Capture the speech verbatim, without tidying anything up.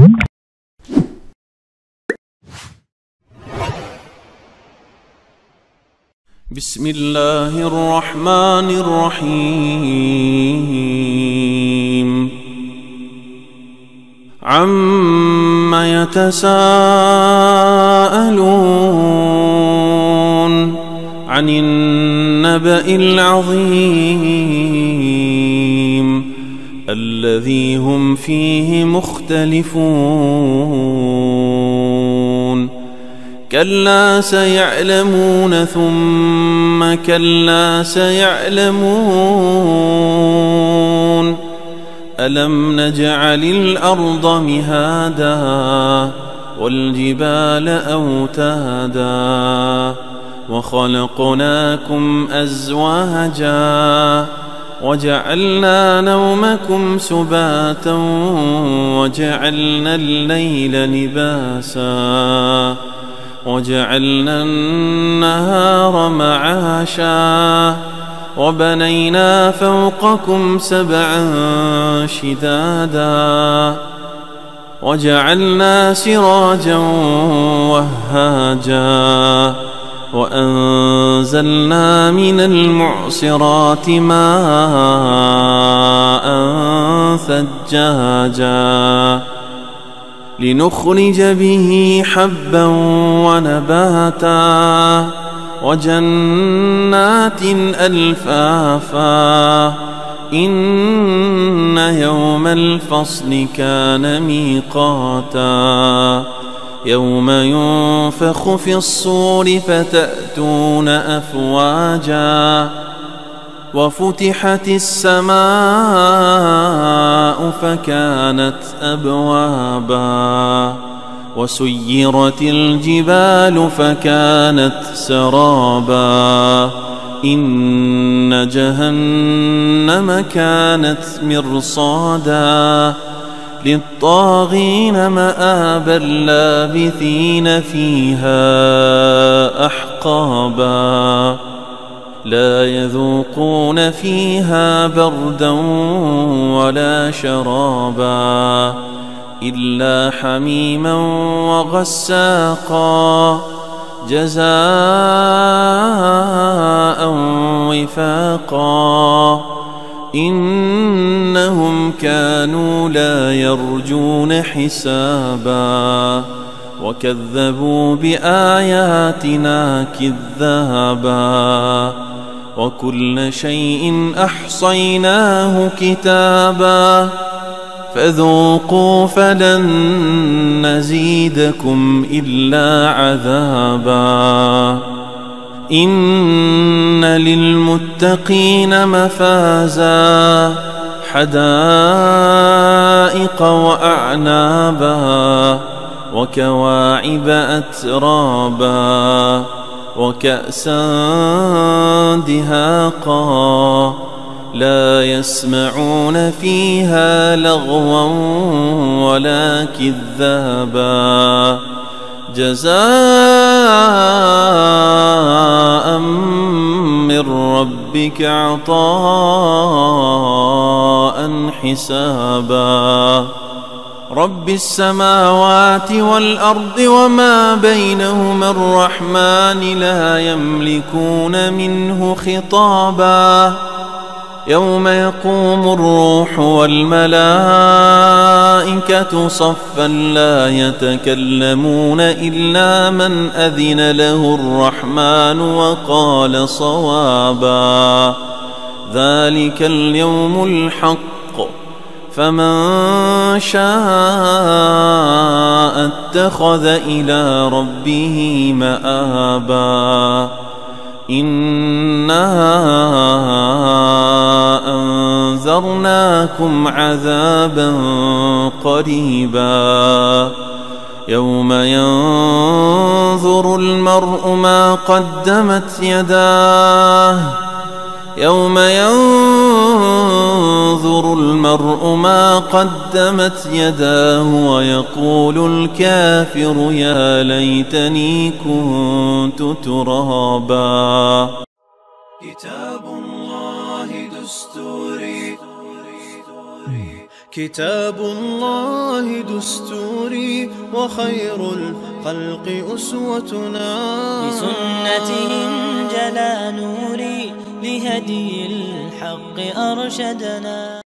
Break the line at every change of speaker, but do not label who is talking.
بسم الله الرحمن الرحيم. عم يتساءلون عن النبأ العظيم الذي هم فيه مختلفون. كلا سيعلمون ثم كلا سيعلمون. ألم نجعل الأرض مهادا والجبال أوتادا وخلقناكم أزواجا وجعلنا نومكم سباتا وجعلنا الليل لباسا وجعلنا النهار معاشا وبنينا فوقكم سبعا شدادا وجعلنا سراجا وهاجا وأنزلنا من المعصرات ماء ثجاجا لنخرج به حبا ونباتا وجنات ألفافا. إن يوم الفصل كان ميقاتا يوم ينفخ في الصور فتأتون أفواجا وفتحت السماء فكانت أبوابا وسيرت الجبال فكانت سرابا. إن جهنم كانت مرصادا للطاغين مآبا لابثين فيها أحقابا لا يذوقون فيها بردا ولا شرابا إلا حميما وغساقا جزاء وفاقا. إنهم كانوا لا يرجون حسابا وكذبوا بآياتنا كذابا وكل شيء أحصيناه كتابا فذوقوا فلن نزيدكم إلا عذابا. إن للمتقين مفازا حدائق وأعنابا وكواعب أترابا وكأسا دهاقا لا يسمعون فيها لغوا ولا كذابا جزاء من ربك عطاء حسابا. رب السماوات والأرض وما بينهما الرحمن لا يملكون منه خطابا. يوم يقوم الروح والملائكة صفا لا يتكلمون إلا من أذن له الرحمن وقال صوابا. ذلك اليوم الحق فمن شاء اتخذ إلى ربه مآبا. إنا أنذرناكم عذابا قريبا يوم ينظر المرء ما قدمت يداه يوم ينظر المرء ما قدمت يداه ويقول الكافر يا ليتني كنت ترابا. كتاب الله دستوري كتاب الله دستوري
وخير الخلق أسوتنا.
بسنتهم جلا نوري لهدي الحق أرشدنا.